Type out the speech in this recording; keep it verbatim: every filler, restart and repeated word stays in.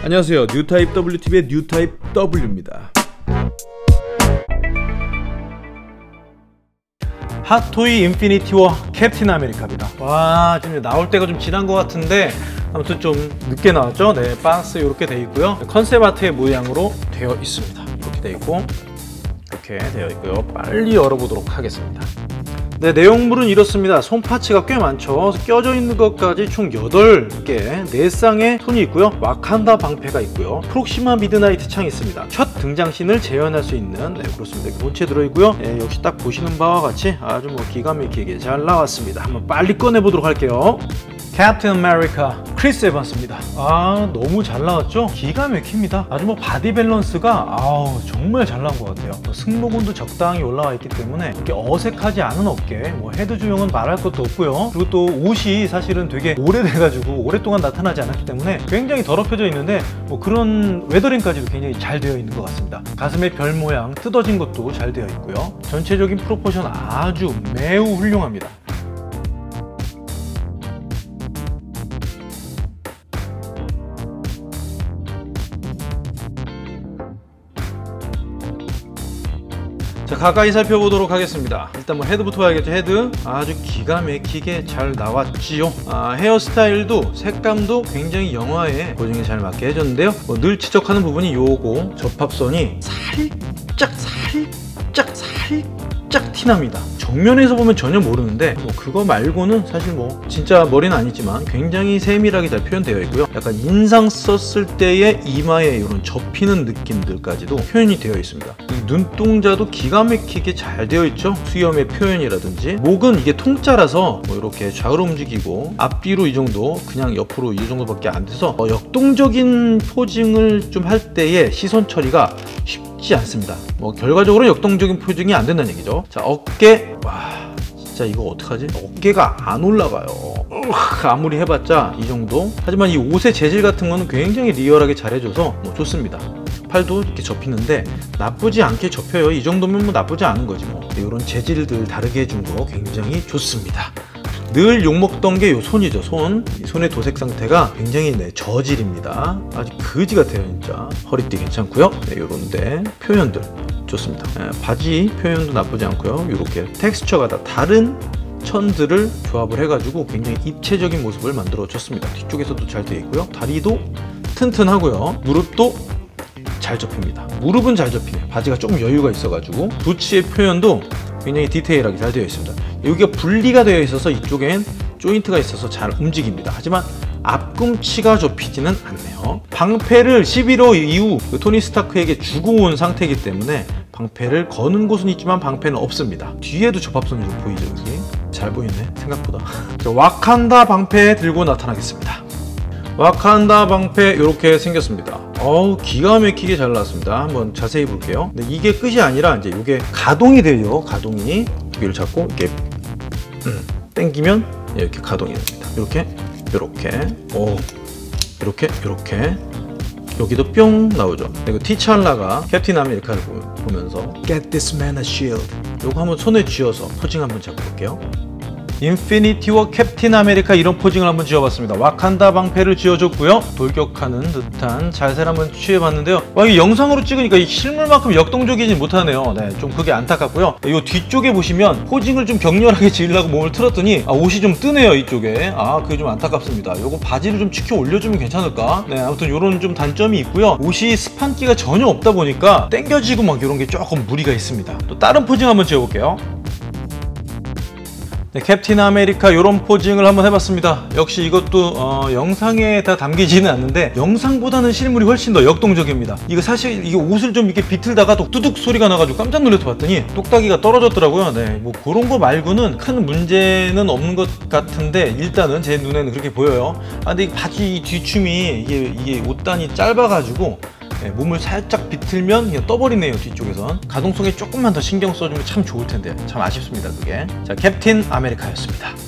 안녕하세요. 뉴타입 더블유티비의 뉴타입 W입니다. 핫토이 인피니티 워 캡틴 아메리카입니다. 와, 지금 나올 때가 좀 지난 것 같은데 아무튼 좀 늦게 나왔죠. 네, 박스 이렇게 돼 있고요. 컨셉 아트의 모양으로 되어 있습니다. 이렇게 돼 있고 이렇게 되어 있고요. 빨리 열어보도록 하겠습니다. 네, 내용물은 이렇습니다. 손 파츠가 꽤 많죠. 껴져 있는 것까지 총 여덟 개, 네 쌍의 손이 있고요. 와칸다 방패가 있고요. 프록시마 미드나이트 창이 있습니다. 첫 등장신을 재현할 수 있는, 네, 그렇습니다. 이렇게 본체 들어있고요. 네, 역시 딱 보시는 바와 같이 아주 뭐 기가 막히게 잘 나왔습니다. 한번 빨리 꺼내보도록 할게요. 캡틴 아메리카 크리스 에반스입니다. 아, 너무 잘 나왔죠? 기가 막힙니다. 아주 뭐 바디 밸런스가 아우 정말 잘 나온 것 같아요. 승모근도 적당히 올라와 있기 때문에 이렇게 어색하지 않은 어깨, 뭐 헤드 조형은 말할 것도 없고요. 그리고 또 옷이 사실은 되게 오래돼가지고 오랫동안 나타나지 않았기 때문에 굉장히 더럽혀져 있는데 뭐 그런 웨더링까지도 굉장히 잘 되어 있는 것 같습니다. 가슴의 별 모양 뜯어진 것도 잘 되어 있고요. 전체적인 프로포션 아주 매우 훌륭합니다. 자, 가까이 살펴보도록 하겠습니다. 일단 뭐 헤드부터 봐야겠죠. 헤드 아주 기가 막히게 잘 나왔지요. 아, 헤어스타일도 색감도 굉장히 영화에 고증에 잘 맞게 해줬는데요. 뭐 늘 지적하는 부분이 요거 접합선이 살짝 살짝 살짝 티납니다. 정면에서 보면 전혀 모르는데 뭐 그거 말고는 사실 뭐 진짜 머리는 아니지만 굉장히 세밀하게 잘 표현되어 있고요. 약간 인상 썼을 때의 이마에 이런 접히는 느낌들까지도 표현이 되어 있습니다. 이 눈동자도 기가 막히게 잘 되어 있죠. 수염의 표현이라든지 목은 이게 통짜라서 뭐 이렇게 좌우로 움직이고 앞뒤로 이 정도, 그냥 옆으로 이 정도밖에 안 돼서 어, 역동적인 포징을 좀 할 때의 시선 처리가 쉽지 않습니다. 뭐 결과적으로 역동적인 포징이 안 된다는 얘기죠. 자, 어깨, 와 진짜 이거 어떡하지? 어깨가 안 올라가요. 으악, 아무리 해봤자 이 정도. 하지만 이 옷의 재질 같은 거는 굉장히 리얼하게 잘 해줘서 뭐 좋습니다. 팔도 이렇게 접히는데 나쁘지 않게 접혀요. 이 정도면 뭐 나쁘지 않은 거지 뭐. 이런 재질들 다르게 해준 거 굉장히 좋습니다. 늘 욕먹던 게 요 손이죠. 손. 이 손의 도색 상태가 굉장히 네, 저질입니다. 아주 거지 같아요 진짜. 허리띠 괜찮고요. 네, 요런데 표현들 좋습니다. 네, 바지 표현도 나쁘지 않고요. 이렇게 텍스처가 다 다른 천들을 조합을 해가지고 굉장히 입체적인 모습을 만들어 줬습니다. 뒤쪽에서도 잘 되어 있고요. 다리도 튼튼하고요. 무릎도 잘 접힙니다. 무릎은 잘 접히네요. 바지가 조금 여유가 있어가지고. 부츠의 표현도 굉장히 디테일하게 잘 되어 있습니다. 여기가 분리가 되어 있어서 이쪽엔 조인트가 있어서 잘 움직입니다. 하지만 앞꿈치가 접히지는 않네요. 방패를 십일 호 이후 토니 스타크에게 주고 온 상태이기 때문에 방패를 거는 곳은 있지만 방패는 없습니다. 뒤에도 접합선이 좀 보이죠. 여기 잘 보이네 생각보다. 자, 와칸다 방패 들고 나타나겠습니다. 와칸다 방패 이렇게 생겼습니다. 어우 기가 막히게 잘 나왔습니다. 한번 자세히 볼게요. 근데 이게 끝이 아니라 이제 이게 가동이 돼요. 가동이 여기를 잡고 이렇게 음, 당기면 이렇게 가동이 됩니다. 이렇게 이렇게 오 이렇게 이렇게 여기도 뿅 나오죠. 그리고 티찰라가 캡틴 아메리카를 보면서 Get this man a shield. 요거 한번 손에 쥐어서 포징 한번 잡아볼게요. 인피니티 워 캡틴 아메리카 이런 포징을 한번 지어봤습니다. 와칸다 방패를 지어줬고요. 돌격하는 듯한 자세를 한번 취해봤는데요. 와, 이 영상으로 찍으니까 이 실물만큼 역동적이지 못하네요. 네, 좀 그게 안타깝고요. 이 뒤쪽에 보시면 포징을 좀 격렬하게 지으려고 몸을 틀었더니 아, 옷이 좀 뜨네요. 이쪽에. 아, 그게 좀 안타깝습니다. 요거 바지를 좀 치켜 올려주면 괜찮을까? 네, 아무튼 요런 좀 단점이 있고요. 옷이 스판기가 전혀 없다 보니까 당겨지고 막 이런 게 조금 무리가 있습니다. 또 다른 포징 한번 지어볼게요. 네, 캡틴 아메리카 이런 포징을 한번 해봤습니다. 역시 이것도 어, 영상에 다 담기지는 않는데 영상보다는 실물이 훨씬 더 역동적입니다. 이거 사실 이게 옷을 좀 이렇게 비틀다가 또 뚜둑 소리가 나가지고 깜짝 놀라서 봤더니 똑딱이가 떨어졌더라고요. 네, 뭐 그런 거 말고는 큰 문제는 없는 것 같은데 일단은 제 눈에는 그렇게 보여요. 아, 근데 이 바지 뒤춤이 이게, 이게 옷단이 짧아가지고 네, 몸을 살짝 비틀면 그냥 떠버리네요. 뒤쪽에선 가동성에 조금만 더 신경 써주면 참 좋을 텐데 참 아쉽습니다 그게. 자, 캡틴 아메리카였습니다.